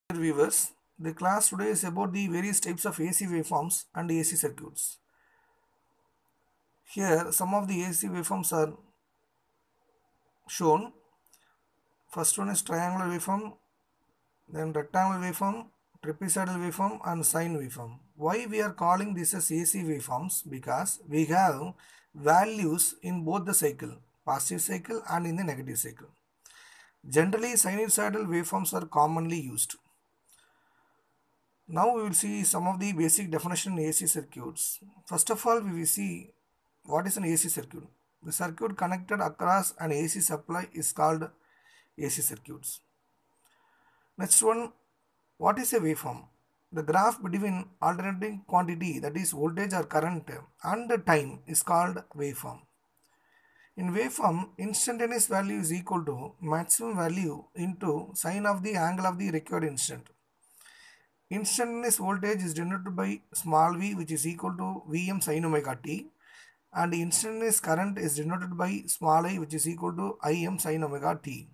Dear viewers, the class today is about the various types of AC waveforms and AC circuits. Here, some of the AC waveforms are shown. First one is triangular waveform, then rectangular waveform, trapezoidal waveform, and sine waveform. Why we are calling this as AC waveforms? Because we have values in both the cycle, positive cycle and in the negative cycle. Generally, sinusoidal waveforms are commonly used. Now we will see some of the basic definition in AC circuits. First of all, we will see what is an AC circuit. The circuit connected across an AC supply is called AC circuits. Next one, what is a waveform? The graph between alternating quantity, that is voltage or current, and the time is called waveform. In waveform, instantaneous value is equal to maximum value into sine of the angle of the required instant. Instantaneous voltage is denoted by small v, which is equal to Vm sin omega t, and instantaneous current is denoted by small I, which is equal to Im sin omega t.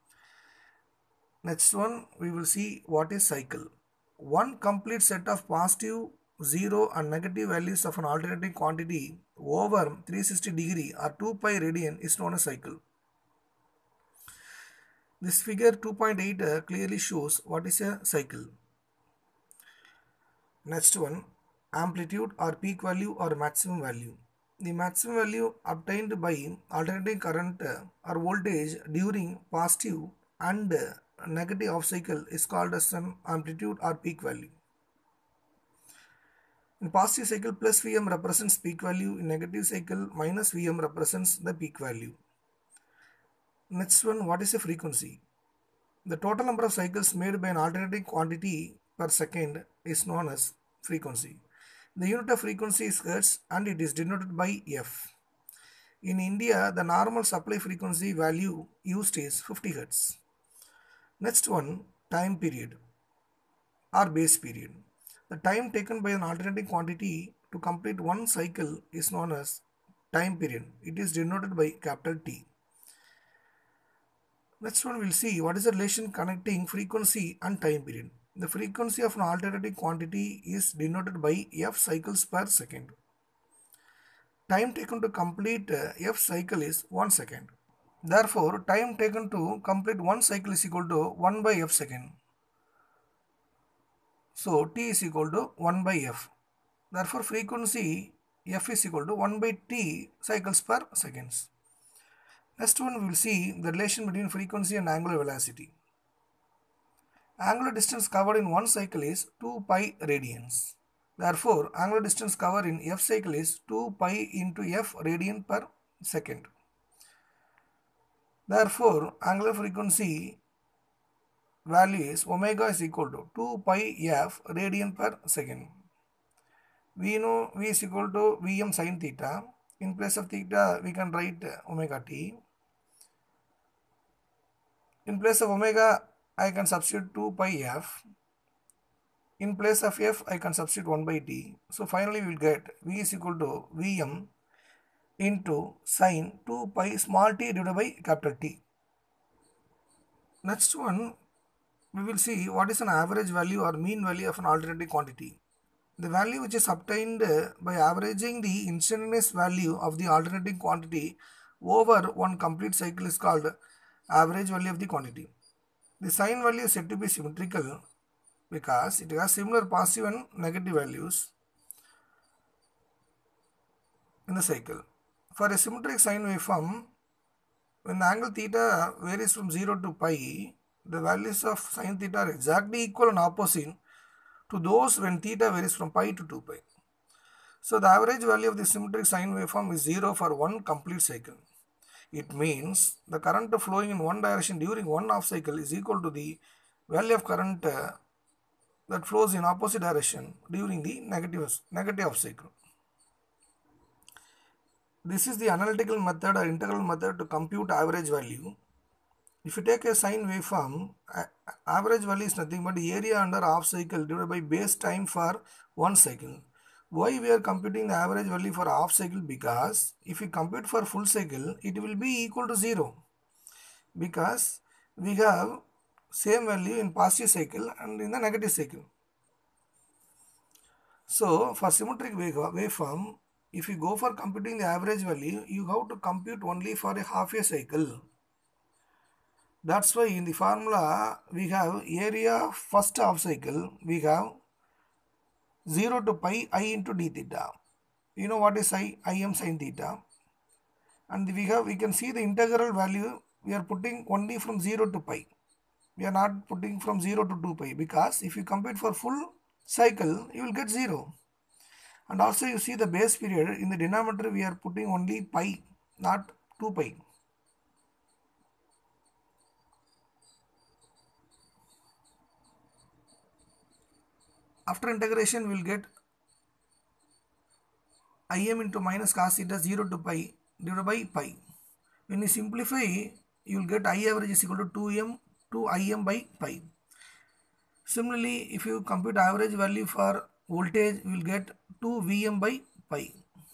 Next one, we will see what is cycle. One complete set of positive, 0 and negative values of an alternating quantity over 360 degree or 2 pi radian is known as cycle. This figure 2.8 clearly shows what is a cycle. Next one, amplitude or peak value or maximum value. The maximum value obtained by alternating current or voltage during positive and negative off cycle is called as an amplitude or peak value. In positive cycle, plus Vm represents peak value. In negative cycle, minus Vm represents the peak value. Next one, what is a frequency? The total number of cycles made by an alternating quantity per second is known as frequency. The unit of frequency is Hertz and it is denoted by F. In India, the normal supply frequency value used is 50 Hertz. Next one, time period or base period. The time taken by an alternating quantity to complete one cycle is known as time period. It is denoted by capital T. Next one, we'll see what is the relation connecting frequency and time period. The frequency of an alternating quantity is denoted by F cycles per second. Time taken to complete F cycle is 1 second. Therefore, time taken to complete one cycle is equal to 1 by F second. So, T is equal to 1 by F. Therefore, frequency F is equal to 1 by T cycles per seconds. Next one, we will see the relation between frequency and angular velocity. Angular distance covered in one cycle is 2 pi radians. Therefore, angular distance covered in F cycle is 2 pi into F radian per second. Therefore, angular frequency value is omega is equal to 2 pi F radian per second. We know V is equal to Vm sin theta. In place of theta, we can write omega t. In place of omega, I can substitute 2 pi f. In place of f, I can substitute 1 by t. So finally, we will get V is equal to Vm into sin 2 pi small t divided by capital T. Next one, we will see what is an average value or mean value of an alternating quantity. The value which is obtained by averaging the instantaneous value of the alternating quantity over one complete cycle is called average value of the quantity. The sign value is said to be symmetrical because it has similar positive and negative values in the cycle. For a symmetric sine waveform, when the angle theta varies from 0 to pi, the values of sin theta are exactly equal and opposite to those when theta varies from pi to 2 pi. So the average value of the symmetric sine waveform is 0 for one complete cycle. It means the current flowing in one direction during one half cycle is equal to the value of current that flows in opposite direction during the negative half cycle. This is the analytical method or integral method to compute average value. If you take a sine waveform, average value is nothing but area under half cycle divided by base time for one cycle. Why we are computing the average value for half cycle? Because if we compute for full cycle, it will be equal to 0. Because we have same value in positive cycle and in the negative cycle. So for symmetric waveform, if you go for computing the average value, you have to compute only for a half a cycle. That's why in the formula we have area first half cycle, we have 0 to pi I into d theta. You know what is I am sin theta. And we can see the integral value we are putting only from 0 to pi. We are not putting from 0 to 2 pi, because if you compute for full cycle, you will get 0. And also you see the base period in the denominator we are putting only pi, not 2 pi. After integration we will get Im into minus cos theta 0 to pi divided by pi. When you simplify, you will get I average is equal to 2m to Im by pi. Similarly, if you compute average value for voltage, you will get 2 Vm by pi.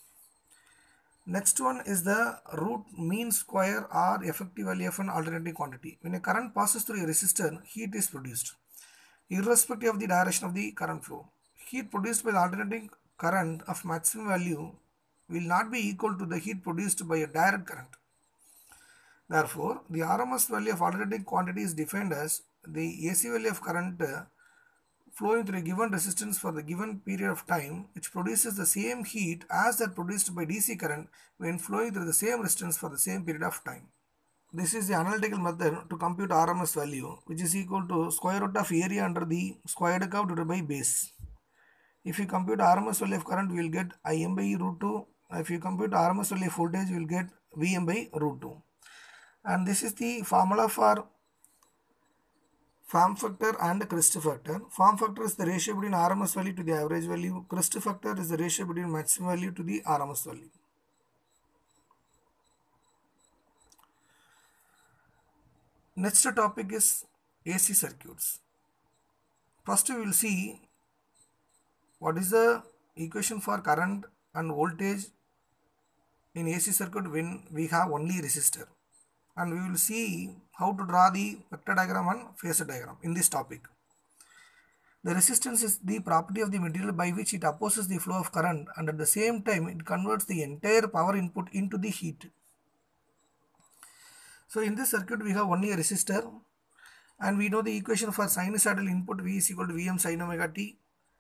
Next one is the root mean square or effective value of an alternating quantity. When a current passes through a resistor, heat is produced, irrespective of the direction of the current flow. Heat produced by the alternating current of maximum value will not be equal to the heat produced by a direct current. Therefore, the RMS value of alternating quantity is defined as the AC value of current flowing through a given resistance for the given period of time, which produces the same heat as that produced by DC current when flowing through the same resistance for the same period of time. This is the analytical method to compute RMS value, which is equal to square root of area under the squared curve divided by base. If you compute RMS value of current, we will get Im by root 2. If you compute RMS value of voltage, we will get Vm by root 2. And this is the formula for form factor and crest factor. Form factor is the ratio between RMS value to the average value. Crest factor is the ratio between maximum value to the RMS value. Next topic is AC circuits. First we will see what is the equation for current and voltage in AC circuit when we have only resistor. And we will see how to draw the vector diagram and phasor diagram in this topic. The resistance is the property of the material by which it opposes the flow of current, and at the same time it converts the entire power input into the heat. So in this circuit we have only a resistor, and we know the equation for sinusoidal input V is equal to Vm sin omega t,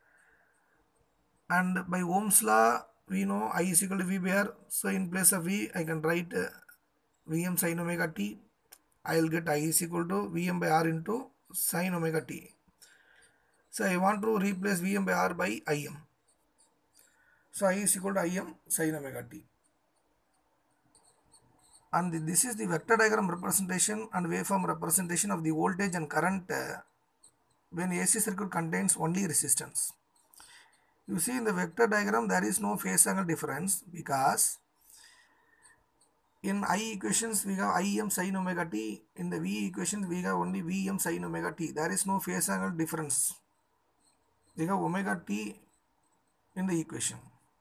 and by Ohm's law we know I is equal to V by R. So in place of V I can write Vm sin omega t. I will get I is equal to Vm by R into sin omega t. So I want to replace Vm by R by Im. So I is equal to Im sin omega t. And this is the vector diagram representation and waveform representation of the voltage and current when AC circuit contains only resistance. You see in the vector diagram there is no phase angle difference, because in I equations we have Im sin omega t, in the V equations we have only Vm sin omega t. There is no phase angle difference. We have omega t in the equation.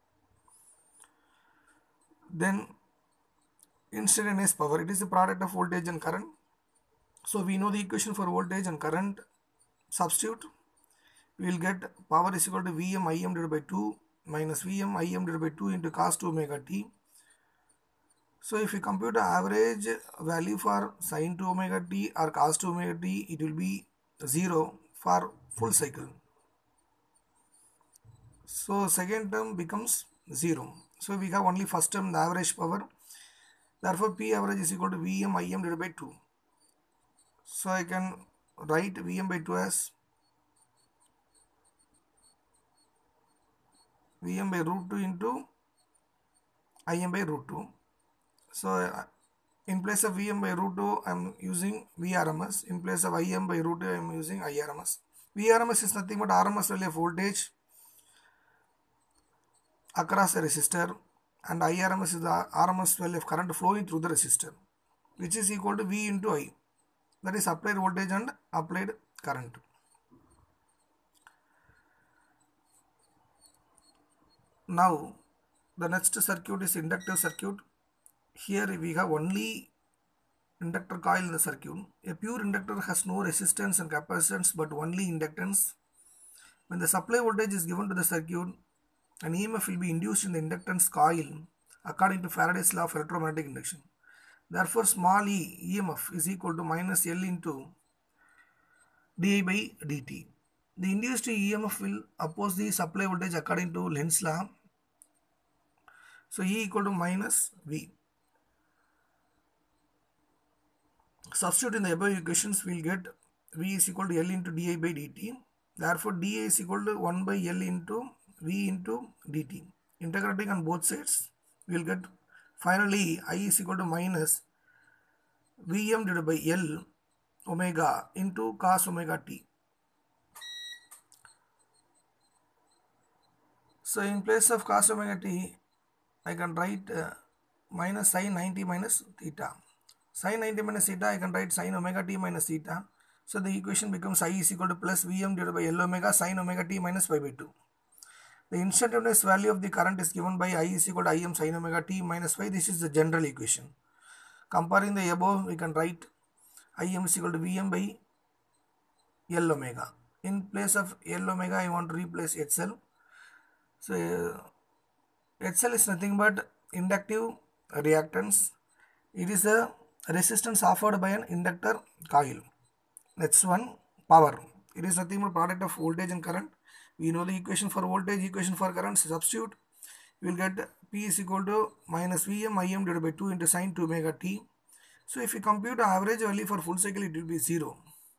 Then instantaneous power, it is the product of voltage and current. So we know the equation for voltage and current. Substitute, we will get power is equal to Vm Im divided by 2 minus Vm Im divided by 2 into cos 2 omega t. So if you compute the average value for sin 2 omega t or cos 2 omega t, it will be 0 for full cycle. So second term becomes 0. So we have only first term, the average power. Therefore P average is equal to Vm Im divided by 2. So I can write Vm by 2 as Vm by root 2 into Im by root 2. So in place of Vm by root 2 I am using Vrms. In place of Im by root 2 I am using Irms. Vrms is nothing but RMS value of voltage across a resistor, and Irms is the RMS value of current flowing through the resistor, which is equal to V into I. That is applied voltage and applied current. Now the next circuit is inductive circuit. Here we have only inductor coil in the circuit. A pure inductor has no resistance and capacitance but only inductance. When the supply voltage is given to the circuit, an EMF will be induced in the inductance coil according to Faraday's law of electromagnetic induction. Therefore, small e EMF is equal to minus L into di by dt. The induced EMF will oppose the supply voltage according to Lenz's law. So E equal to minus V. Substitute in the above equations, we will get V is equal to L into di by dt. Therefore, dA is equal to 1 by L into V into dt. Integrating on both sides, we will get finally I is equal to minus Vm divided by L omega into cos omega t. So in place of cos omega t, I can write minus sin 90 minus theta. Sin 90 minus theta, I can write sin omega t minus theta. So the equation becomes I is equal to plus Vm divided by L omega sin omega t minus pi by 2. The instantaneous value of the current is given by I is equal to Im sin omega t minus pi. This is the general equation. Comparing the above, we can write Im is equal to Vm by L omega. In place of L omega, I want to replace HL. So HL is nothing but inductive reactance. It is a resistance offered by an inductor coil. Next one, power. It is nothing but product of voltage and current. We know the equation for voltage, equation for current. Substitute. We will get P is equal to minus Vm Im divided by 2 into sin 2 omega t. So if we compute the average value for full cycle, it will be 0.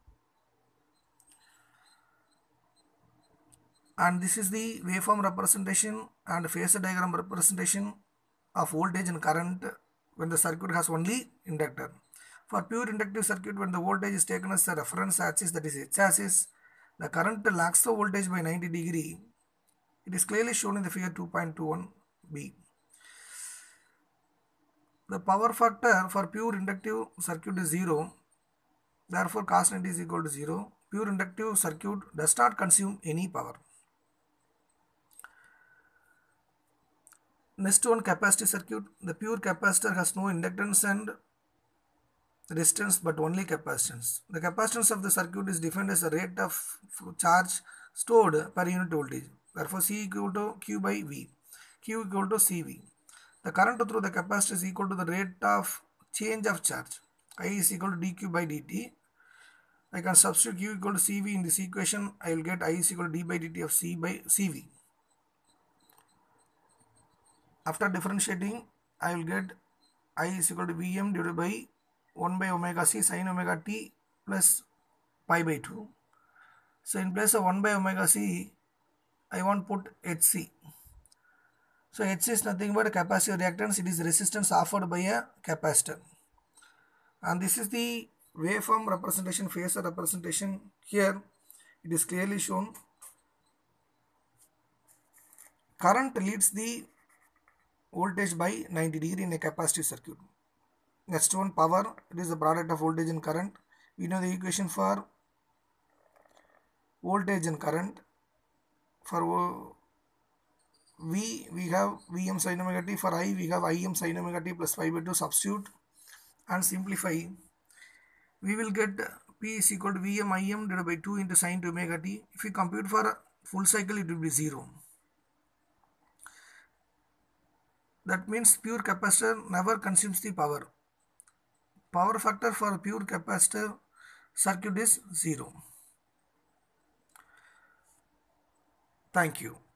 And this is the waveform representation and phasor diagram representation of voltage and current when the circuit has only inductor. For pure inductive circuit, when the voltage is taken as a reference axis, that is H-axis, the current lags the voltage by 90 degree. It is clearly shown in the figure 2.21b. The power factor for pure inductive circuit is 0. Therefore, cos 90 is equal to 0. Pure inductive circuit does not consume any power. Next one, capacitive circuit. The pure capacitor has no inductance and resistance but only capacitance. The capacitance of the circuit is defined as the rate of charge stored per unit voltage. Therefore, C equal to Q by V. Q equal to CV. The current through the capacitor is equal to the rate of change of charge. I is equal to dQ by dt. I can substitute Q equal to CV in this equation. I will get I is equal to d by dt of C by CV. After differentiating, I will get I is equal to Vm divided by 1 by omega c sin omega t plus pi by 2. So in place of 1 by omega c, I want to put Hc. So Hc is nothing but a capacitive reactance. It is resistance offered by a capacitor. And this is the waveform representation, phasor representation. Here it is clearly shown. Current leads the voltage by 90 degree in a capacitive circuit. Next one, power. It is the product of voltage and current. We know the equation for voltage and current. For V, we have Vm sin omega t. For I, we have Im sin omega t plus pi by 2. Substitute and simplify. We will get P is equal to Vm Im divided by 2 into sin 2 omega t. If we compute for a full cycle, it will be 0. That means pure capacitor never consumes the power. Power factor for pure capacitor circuit is 0. Thank you.